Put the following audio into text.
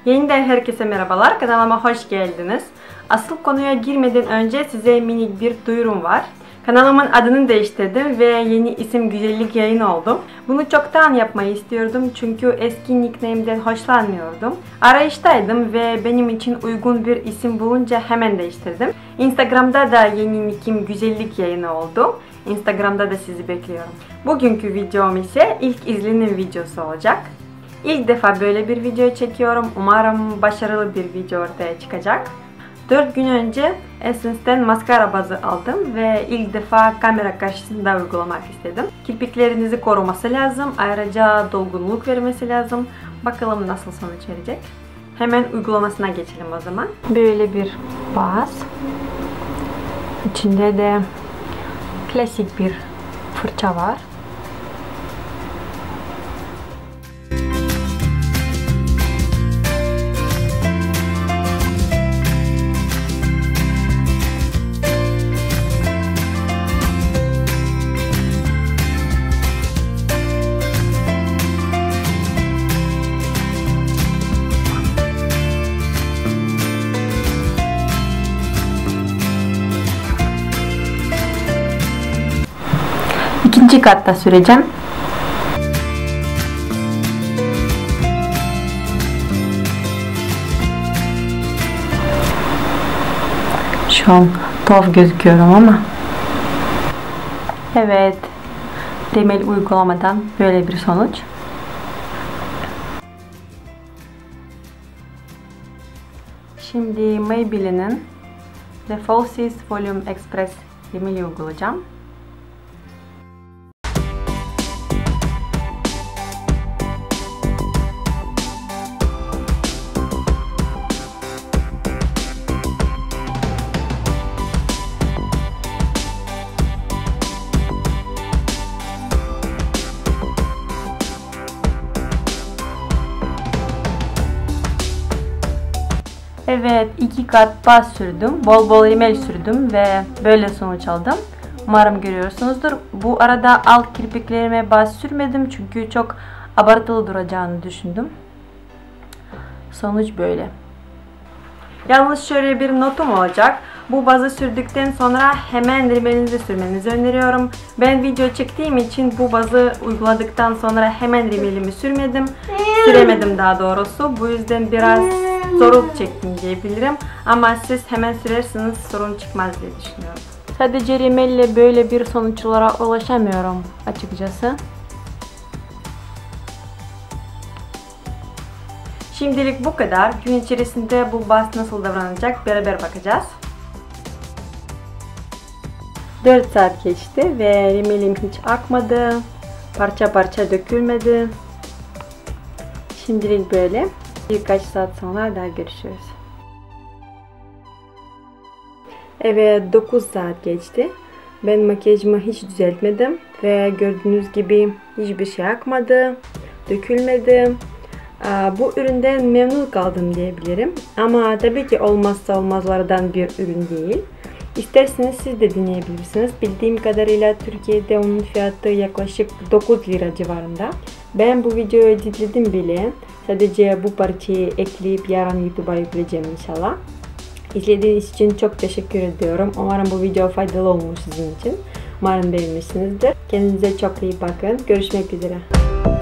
Yeniden herkese merhabalar, kanalıma hoş geldiniz. Asıl konuya girmeden önce size minik bir duyurum var. Kanalımın adını değiştirdim ve yeni isim Güzellik Yayını oldu. Bunu çoktan yapmayı istiyordum çünkü eski nickname'den hoşlanmıyordum. Arayıştaydım ve benim için uygun bir isim bulunca hemen değiştirdim. Instagram'da da yeni nickim Güzellik Yayını oldu. Instagram'da da sizi bekliyorum. Bugünkü videom ise ilk izlenim videosu olacak. İlk defa böyle bir video çekiyorum. Umarım başarılı bir video ortaya çıkacak. 4 gün önce Essence'den maskara bazı aldım ve ilk defa kamera karşısında uygulamak istedim. Kirpiklerinizi koruması lazım. Ayrıca dolgunluk vermesi lazım. Bakalım nasıl sonuç verecek. Hemen uygulamasına geçelim o zaman. Böyle bir baz. İçinde de klasik bir fırça var. İkinci katta süreceğim. Şu an tuhaf gözüküyorum ama. Evet. Temel uygulamadan böyle bir sonuç. Şimdi Maybelline'in The Falsies Volume Express rimeli uygulayacağım. Evet, 2 kat baz sürdüm, bol bol rimel sürdüm ve böyle sonuç aldım. Umarım görüyorsunuzdur. Bu arada alt kirpiklerime baz sürmedim çünkü çok abartılı duracağını düşündüm. Sonuç böyle. Yalnız şöyle bir notum olacak. Bu bazı sürdükten sonra hemen rimelinizi sürmenizi öneriyorum. Ben video çektiğim için bu bazı uyguladıktan sonra hemen rimelimi süremedim daha doğrusu. Bu yüzden biraz zorluk çektim diyebilirim. Ama siz hemen sürerseniz sorun çıkmaz diye düşünüyorum. Sadece rimelle böyle bir sonuçlara ulaşamıyorum açıkçası. Şimdilik bu kadar. Gün içerisinde bu baz nasıl davranacak beraber bakacağız. 4 saat geçti ve rimelim hiç akmadı. Parça parça dökülmedi. Şimdilik böyle. Birkaç saat sonra daha görüşürüz. Evet, 9 saat geçti. Ben makyajımı hiç düzeltmedim ve gördüğünüz gibi hiçbir şey akmadı, dökülmedi. Bu üründen memnun kaldım diyebilirim. Ama tabii ki olmazsa olmazlardan bir ürün değil. İsterseniz siz de deneyebilirsiniz. Bildiğim kadarıyla Türkiye'de onun fiyatı yaklaşık 9 lira civarında. Ben bu videoyu editledim bile. Sadece bu parçayı ekleyip yarın YouTube'a yükleyeceğim inşallah. İzlediğiniz için çok teşekkür ediyorum. Umarım bu video faydalı olmuş sizin için. Umarım beğenmişsinizdir. Kendinize çok iyi bakın. Görüşmek üzere.